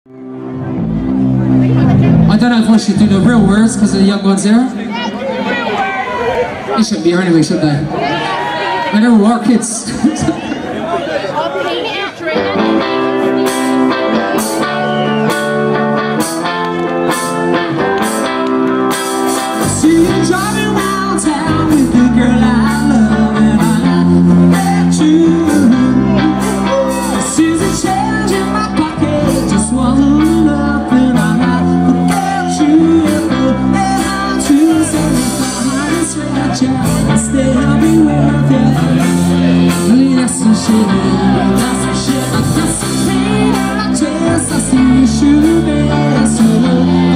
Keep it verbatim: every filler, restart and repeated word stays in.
I don't know if I should do the real words because of the young ones here. They shouldn't be here anyway, should they? I know our kids. See you driving around town with the girl I love, and I forget you. Sees a change in my pocket, just swallowed up, and I forget you. And I'm too sad, my heart is fragile, and still be with you. Really, that's some shit, that's some shit. I got some pain in my chest, I see you should be.